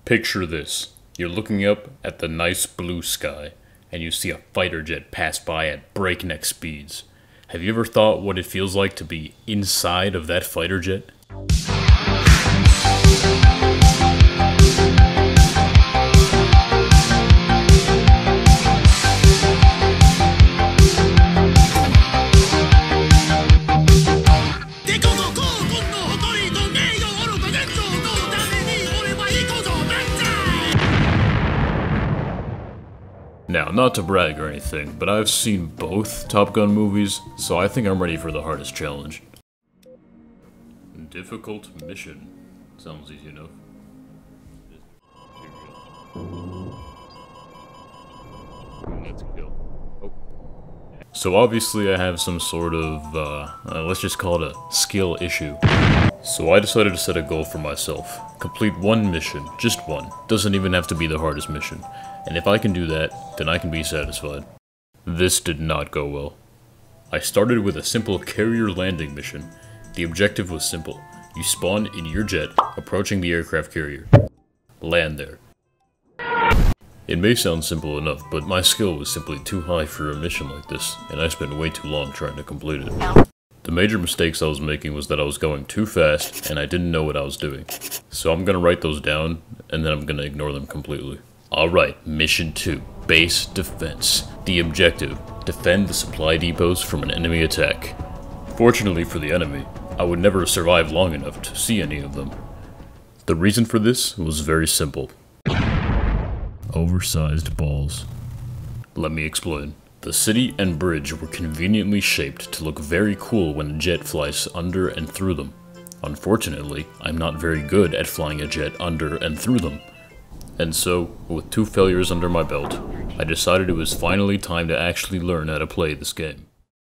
Picture this. You're looking up at the nice blue sky, and you see a fighter jet pass by at breakneck speeds. Have you ever thought what it feels like to be inside of that fighter jet? Now, not to brag or anything, but I've seen both Top Gun movies, so I think I'm ready for the hardest challenge. Difficult mission. Sounds easy enough. Let's go. Oh. So obviously I have some sort of, let's just call it a skill issue. So I decided to set a goal for myself. Complete one mission, just one. Doesn't even have to be the hardest mission. And if I can do that, then I can be satisfied. This did not go well. I started with a simple carrier landing mission. The objective was simple. You spawn in your jet, approaching the aircraft carrier. Land there. It may sound simple enough, but my skill was simply too high for a mission like this, and I spent way too long trying to complete it. The major mistakes I was making was that I was going too fast, and I didn't know what I was doing. So I'm gonna write those down, and then I'm gonna ignore them completely. Alright, Mission 2, Base Defense. The objective, defend the supply depots from an enemy attack. Fortunately for the enemy, I would never survive long enough to see any of them. The reason for this was very simple. Oversized balls. Let me explain. The city and bridge were conveniently shaped to look very cool when a jet flies under and through them. Unfortunately, I'm not very good at flying a jet under and through them. And so, with 2 failures under my belt, I decided it was finally time to actually learn how to play this game.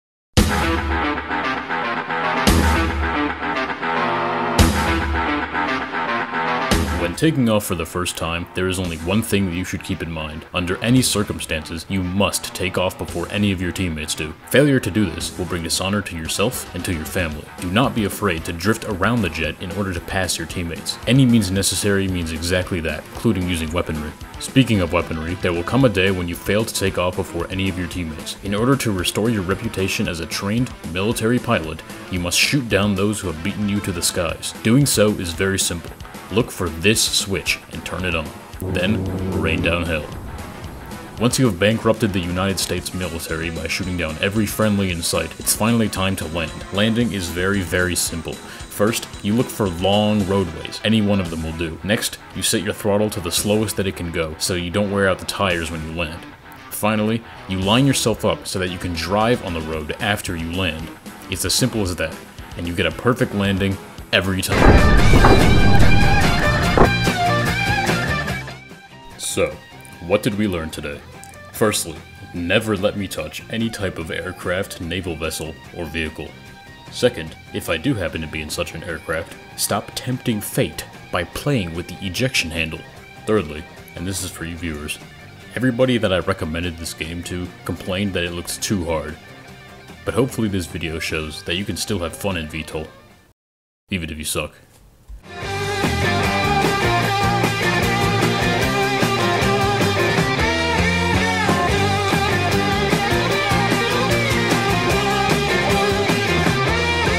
When taking off for the first time, there is only one thing that you should keep in mind. Under any circumstances, you must take off before any of your teammates do. Failure to do this will bring dishonor to yourself and to your family. Do not be afraid to drift around the jet in order to pass your teammates. Any means necessary means exactly that, including using weaponry. Speaking of weaponry, there will come a day when you fail to take off before any of your teammates. In order to restore your reputation as a trained military pilot, you must shoot down those who have beaten you to the skies. Doing so is very simple. Look for this switch and turn it on. Then, rain down hell. Once you have bankrupted the United States military by shooting down every friendly in sight, it's finally time to land. Landing is very, very simple. First, you look for long roadways. Any one of them will do. Next, you set your throttle to the slowest that it can go, so you don't wear out the tires when you land. Finally, you line yourself up so that you can drive on the road after you land. It's as simple as that, and you get a perfect landing every time. So, what did we learn today? Firstly, never let me touch any type of aircraft, naval vessel, or vehicle. Second, if I do happen to be in such an aircraft, stop tempting fate by playing with the ejection handle. Thirdly, and this is for you viewers, everybody that I recommended this game to complained that it looks too hard. But hopefully this video shows that you can still have fun in VTOL, even if you suck.